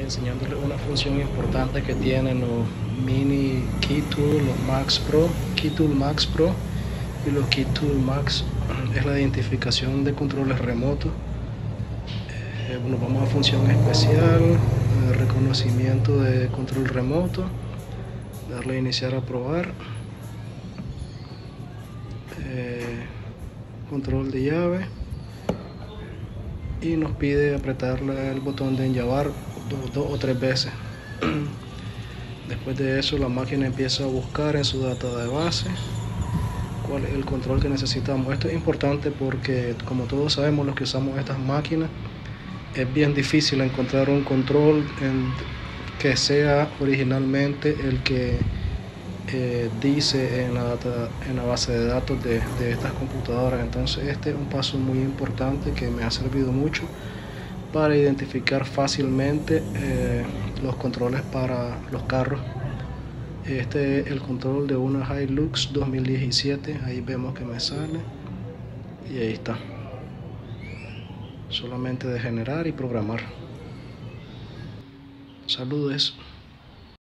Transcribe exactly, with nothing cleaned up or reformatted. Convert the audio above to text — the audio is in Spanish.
enseñándoles una función importante que tienen los Mini KeyTool, los Max Pro, KeyTool Max Pro y los KeyTool Max. Es la identificación de controles remotos. Eh, bueno, vamos a función especial, eh, reconocimiento de control remoto, darle a iniciar a probar, eh, control de llave, y nos pide apretar el botón de enllavar dos, dos o tres veces. Después de eso la máquina empieza a buscar en su data de base cuál es el control que necesitamos. Esto es importante porque, como todos sabemos, los que usamos estas máquinas, es bien difícil encontrar un control en, que sea originalmente el que eh, dice en la, data, en la base de datos de, de estas computadoras. Entonces este es un paso muy importante que me ha servido mucho para identificar fácilmente eh, los controles para los carros. Este es el control de una Hilux dos mil diecisiete, ahí vemos que me sale y ahí está. Solamente de generar y programar. Saludos.